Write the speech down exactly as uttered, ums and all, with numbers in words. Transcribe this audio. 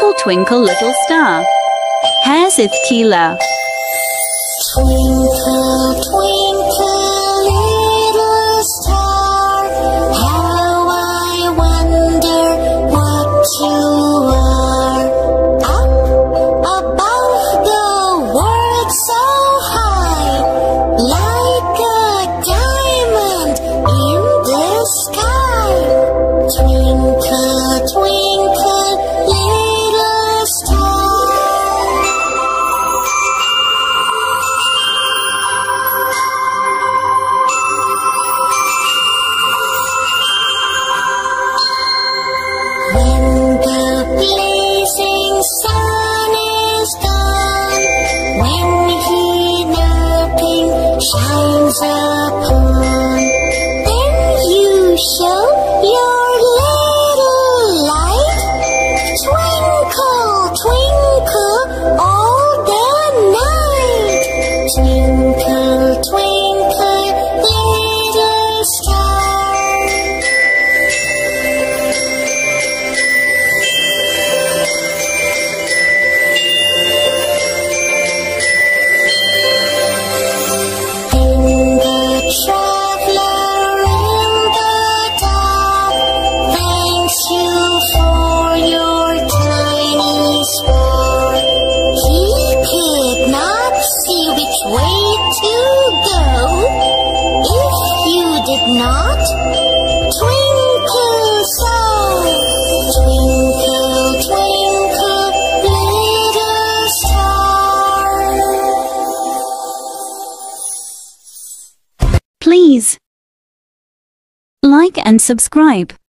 Twinkle, twinkle, little star. Här ist Kila. Twinkle, twinkle, little star, how I wonder what you are. Up above the world so high, like a diamond in the sky. Twinkle, twinkle, little star. When the blazing sun is gone, when he nothing shines upon, then you show your little light. Twinkle, twinkle, all the night. Twinkle, twinkle, little star. Traveler in the dark, thanks you for your tiny spark. He could not see which way to go if you did not twinkle so. Twinkle, twinkle, little star. Please like and subscribe.